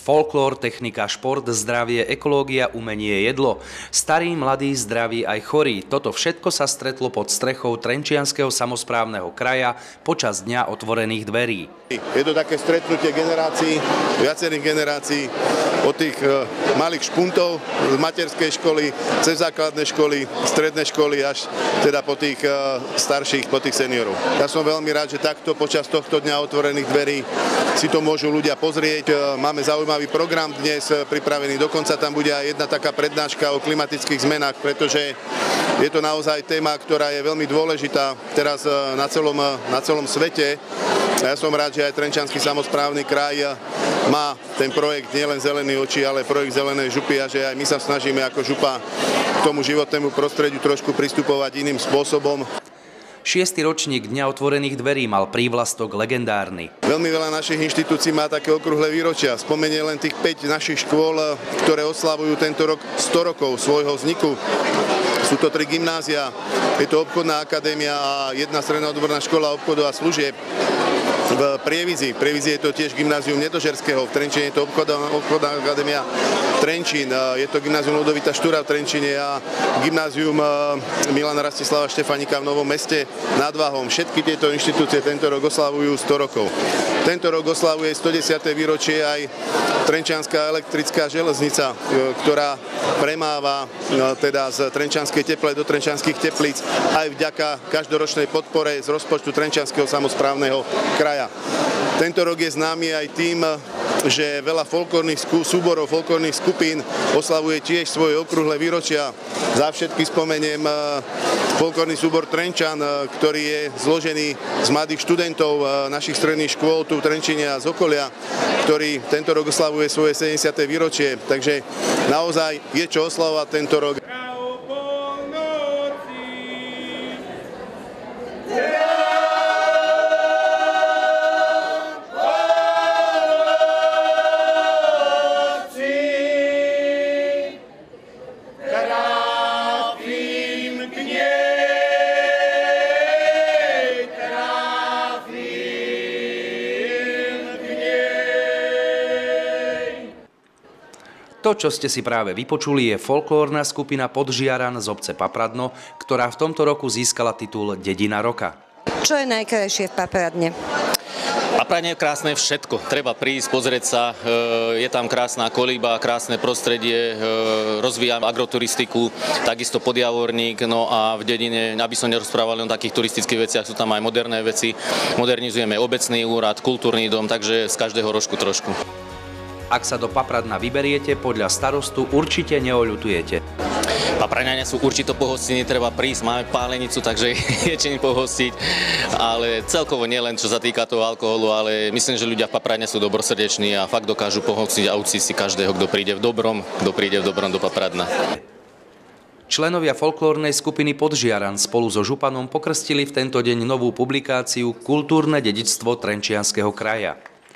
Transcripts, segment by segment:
Folklór, technika, šport, zdravie, ekológia, umenie, jedlo. Starí, mladí, zdraví aj chorí. Toto všetko sa stretlo pod strechou Trenčianskeho samosprávneho kraja počas Dňa otvorených dverí. Je to také stretnutie generácií, viacerých generácií, od tých malých špuntov z materskej školy, cez základné školy, stredné školy, až teda po tých starších, po tých seniorov. Ja som veľmi rád, že takto počas tohto Dňa otvorených dverí si to môžu ľudia pozrieť. Máme zaujímavý program dnes pripravený, dokonca tam bude aj jedna taká prednáška o klimatických zmenách, pretože je to naozaj téma, ktorá je veľmi dôležitá teraz na celom svete. Ja som rád, že aj Trenčiansky samosprávny kraj má ten projekt nielen Zelený oči, ale projekt Zelenej župy a že aj my sa snažíme ako župa k tomu životnému prostrediu trošku pristupovať iným spôsobom. 6. ročník Dňa otvorených dverí mal prívlastok legendárny. Veľmi veľa našich inštitúcií má také okrúhle výročia. Spomenie len tých 5 našich škôl, ktoré oslavujú tento rok 100 rokov svojho vzniku. Sú to 3 gymnázia, je to obchodná akadémia a jedna stredná odborná škola obchodov a služieb v Prievidzi. V Prievidzi je to tiež gymnázium Nedožerského, v Trenčine je to obchodná akadémia Trenčín, je to gymnázium Ľudovita Štúra v Trenčine a gymnázium Milana Rastislava Štefanika v Novom Meste nad Váhom. Všetky tieto inštitúcie tento rok oslavujú 100 rokov. Tento rok oslavuje 110. výročie aj Trenčianska elektrická železnica, ktorá premáva teda z Trenčianskej teple do Trenčianskych teplíc aj vďaka každoročnej podpore z rozpočtu Trenčianskeho samosprávneho kraja. Tento rok je známy aj tým, že veľa folklórnych súborov, folklórnych skupín oslavuje tiež svoje okrúhle výročia. Za všetky spomeniem folklórny súbor Trenčan, ktorý je zložený z mladých študentov našich stredných škôl tu v Trenčine a z okolia, ktorý tento rok oslavuje svoje 70. výročie. Takže naozaj je čo oslavovať tento rok. To, čo ste si práve vypočuli, je folklórna skupina Podžiaran z obce Papradno, ktorá v tomto roku získala titul Dedina roka. Čo je najkrajšie v Papradne? Papradne je krásne všetko. Treba prísť, pozrieť sa. Je tam krásna kolíba, krásne prostredie, rozvíjame agroturistiku, takisto Podjavorník, no a v dedine, aby som nerozprával len o takých turistických veciach, sú tam aj moderné veci. Modernizujeme obecný úrad, kultúrny dom, takže z každého rožku trošku. Ak sa do Papradna vyberiete, podľa starostu určite neoľutujete. Papradňania sú určite pohostinní, treba prísť, máme pálenicu, takže je čím pohostiť, ale celkovo nielen čo sa týka toho alkoholu, ale myslím, že ľudia v Papradne sú dobrosrdeční a fakt dokážu pohostiť a uctiť si každého, kto príde v dobrom do Papradna. Členovia folklórnej skupiny Podžiaran spolu so županom pokrstili v tento deň novú publikáciu Kultúrne dedičstvo Trenčianskeho kraja.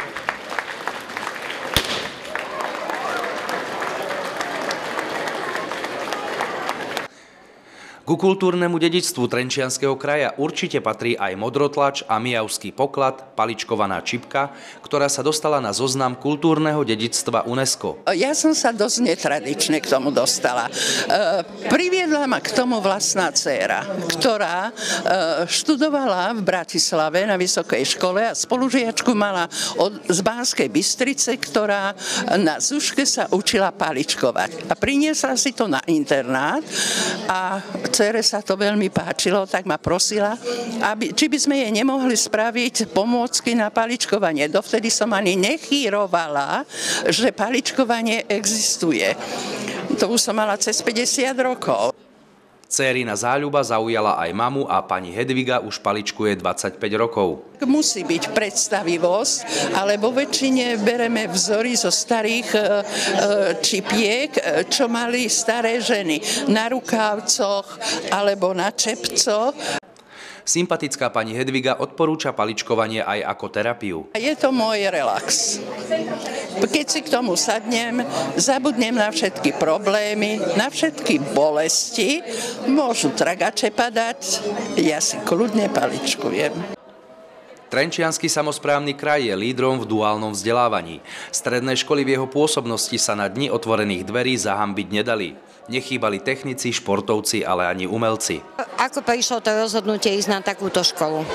Ku kultúrnemu dedičstvu Trenčianskeho kraja určite patrí aj modrotlač a mijavský poklad, paličkovaná čipka, ktorá sa dostala na zoznam kultúrneho dedičstva UNESCO. Ja som sa dosť netradične k tomu dostala. Priviedla ma k tomu vlastná dcéra, ktorá študovala v Bratislave na vysokej škole a spolužiačku mala z Banskej Bystrice, ktorá na Zuške sa učila paličkovať. A priniesla si to na internát a dcere sa to veľmi páčilo, tak ma prosila, či by sme jej nemohli spraviť pomôcky na paličkovanie. Dovtedy som ani nechýrovala, že paličkovanie existuje. To už som mala cez 50 rokov. Dcérina záľuba zaujala aj mamu a pani Hedviga už paličkuje 25 rokov. Musí byť predstavivosť, ale vo väčšine bereme vzory zo starých čipiek, čo mali staré ženy na rukávcoch alebo na čepcoch. Sympatická pani Hedviga odporúča paličkovanie aj ako terapiu. Je to môj relax. Keď si k tomu sadnem, zabudnem na všetky problémy, na všetky bolesti, môžu tragače padať, ja si kľudne paličkujem. Trenčiansky samosprávny kraj je lídrom v duálnom vzdelávaní. Stredné školy v jeho pôsobnosti sa na dni otvorených dverí zahambiť nedali. Nechýbali technici, športovci, ale ani umelci. Ako prišlo to rozhodnutie ísť na takúto školu?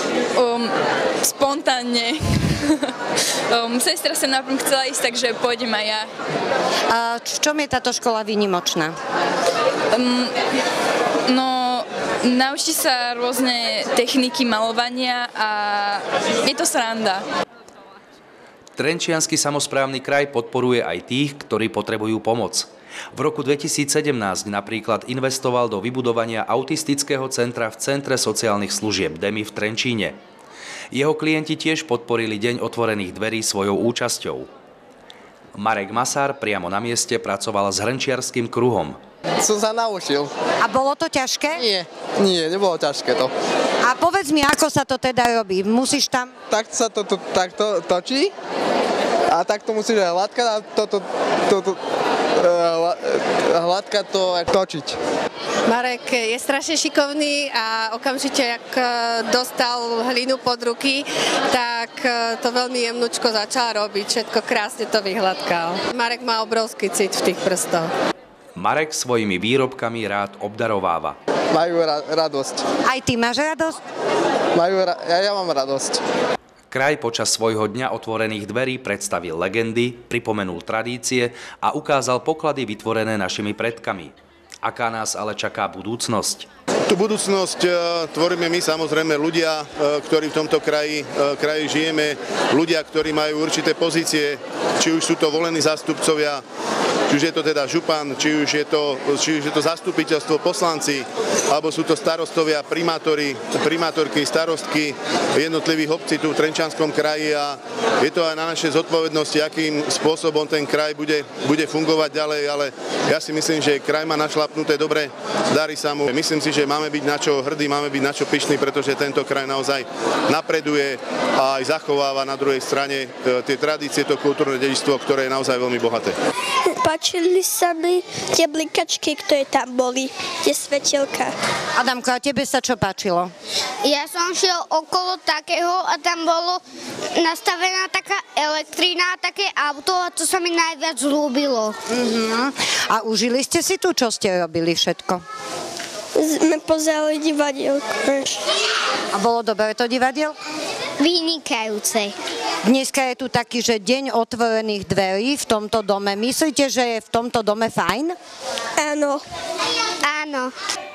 Spontánne. Sestra sa napríklad chcela ísť, takže pôjdem aj ja. A v čom je táto škola výnimočná? Naučí sa rôzne techniky malovania a je to sranda. Trenčiansky samosprávny kraj podporuje aj tých, ktorí potrebujú pomoc. V roku 2017 napríklad investoval do vybudovania autistického centra v Centre sociálnych služieb DEMI v Trenčíne. Jeho klienti tiež podporili Deň otvorených dverí svojou účasťou. Marek Masár priamo na mieste pracoval s hrnčiarskym kruhom. Som sa naučil. A bolo to ťažké? Nie, nebolo ťažké to. A povedz mi, ako sa to teda robí? Musíš tam... Tak sa to takto točí a takto musíš aj hladkať a hladkať to točiť. Marek je strašne šikovný a okamžite, ak dostal hlinu pod ruky, tak to veľmi jemnučko začal robiť. Všetko krásne to vyhladkal. Marek má obrovský cit v tých prstoch. Marek svojimi výrobkami rád obdarováva. Majú radosť. Aj ty máš radosť? Ja mám radosť. Kraj počas svojho dňa otvorených dverí predstavil legendy, pripomenul tradície a ukázal poklady vytvorené našimi predkami. Aká nás ale čaká budúcnosť? Tú budúcnosť tvoríme my, samozrejme ľudia, ktorí v tomto kraji žijeme, ľudia, ktorí majú určité pozície, či už sú to volení zástupcovia, či už je to teda župan, či už je to zastupiteľstvo, poslanci, alebo sú to starostovia, primátorky, starostky jednotlivých obcí tu v Trenčianskom kraji a je to aj na našej zodpovednosti, akým spôsobom ten kraj bude fungovať ďalej, ale ja si myslím, že kraj má našlapnuté dobre, darí sa mu. Myslím si, že máme byť na čo hrdí, máme byť na čo pyšní, pretože tento kraj naozaj napreduje a aj zachováva na druhej strane tie tradície, to kultúrne dedičstvo, ktoré je naozaj veľmi bohaté. Páčili sa mi tie blikačky, ktoré tam boli, tie svetelka. Adamko, a tebe sa čo páčilo? Ja som šiel okolo takého a tam bolo nastavená taká elektrina, také auto a to sa mi najviac ľúbilo. A užili ste si tu, čo ste robili všetko? Sme pozerali divadielko. A bolo dobre to divadielko? Vynikajúce. Dneska je tu taký, že deň otvorených dverí v tomto dome. Myslíte, že je v tomto dome fajn? Áno. Áno.